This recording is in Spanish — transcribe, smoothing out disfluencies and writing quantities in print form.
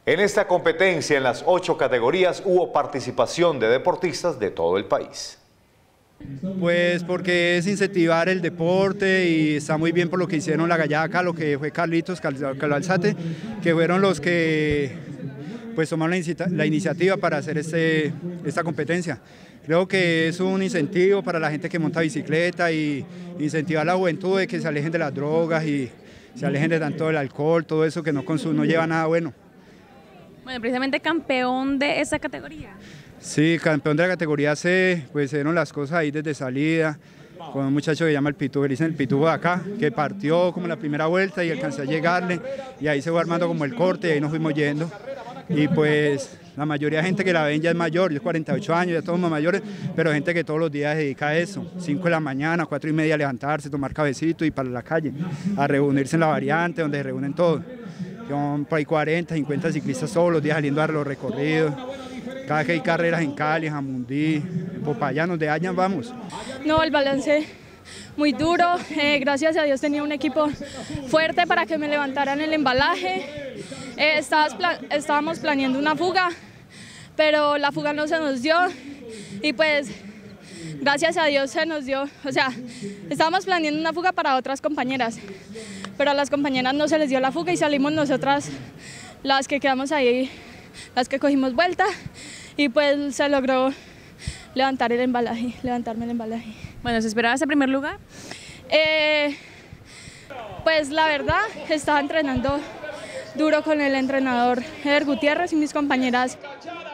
En esta competencia, en las 8 categorías, hubo participación de deportistas de todo el país. Pues porque es incentivar el deporte y está muy bien por lo que hicieron la Gallaca, lo que fue Carlitos Alzate, que fueron los que pues tomaron la iniciativa para hacer esta competencia. Creo que es un incentivo para la gente que monta bicicleta y incentivar a la juventud de que se alejen de las drogas y se alejen de tanto del alcohol, todo eso que no lleva nada bueno. Bueno, precisamente campeón de esa categoría. Sí, campeón de la categoría C, pues se dieron las cosas ahí desde salida, con un muchacho que se llama el Pitufo, que dicen el Pitufo de acá, que partió como la primera vuelta y alcancé a llegarle, y ahí se fue armando como el corte y ahí nos fuimos yendo. Y pues la mayoría de gente que la ven ya es mayor, yo 48 años, ya todos somos mayores, pero gente que todos los días se dedica a eso, 5 de la mañana, 4 y media, levantarse, tomar cafecito y para la calle, a reunirse en la variante donde se reúnen todos. Son por ahí 40, 50 ciclistas todos los días saliendo a los recorridos. Cada vez que hay carreras en Cali, en Jamundí, en Popayán, donde hayan, vamos. No, el balance muy duro. Gracias a Dios tenía un equipo fuerte para que me levantaran el embalaje. Estábamos planeando una fuga, pero la fuga no se nos dio y pues gracias a Dios se nos dio. O sea, estábamos planeando una fuga para otras compañeras, pero a las compañeras no se les dio la fuga y salimos nosotras las que quedamos ahí, las que cogimos vuelta y pues se logró levantarme el embalaje. Bueno, ¿se esperaba ese primer lugar? Pues la verdad, estaba entrenando duro con el entrenador Eder Gutiérrez y mis compañeras